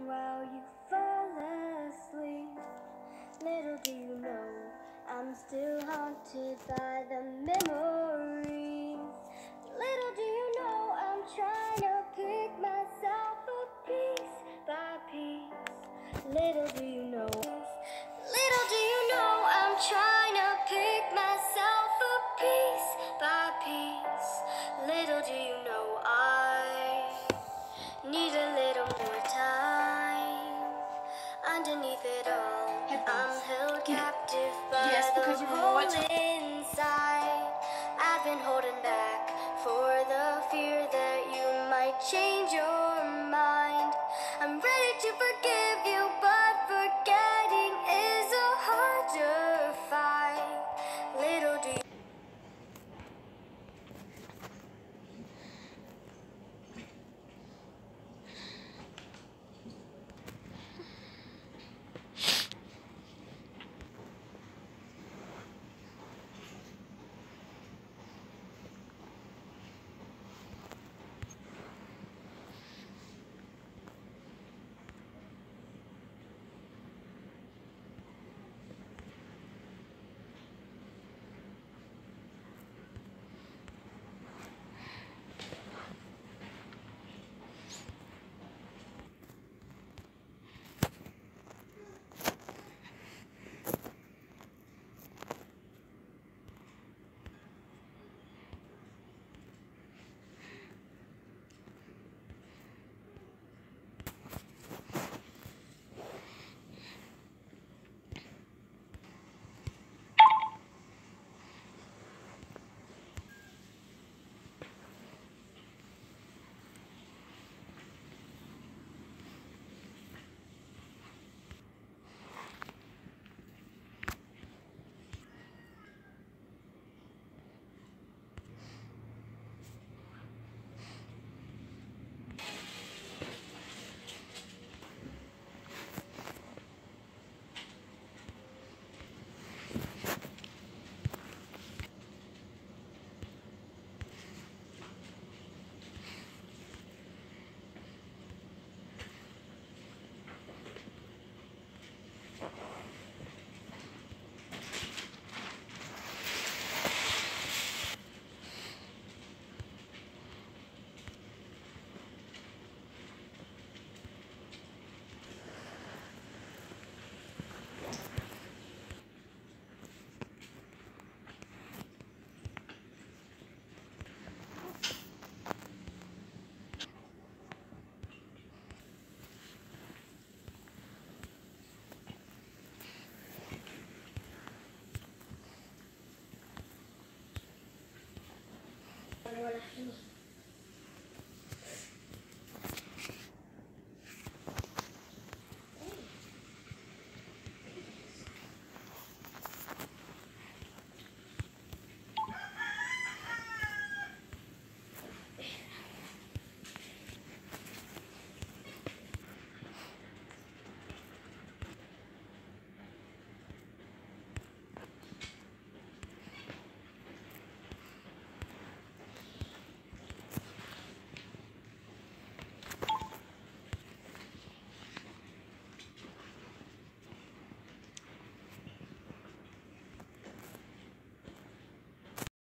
while you fall asleep. Little do you know, I'm still haunted by the memories. Little do you know, I'm trying to pick myself up piece by piece. Little do you know, I'm trying to pick myself up piece by piece. Little do you know, I need a little more time. Underneath it all, I'm held captive by the hole inside. I've been holding back for the fear that you might change your mind. I'm ready to forgive you, but forgetting is a harder fight. Little do you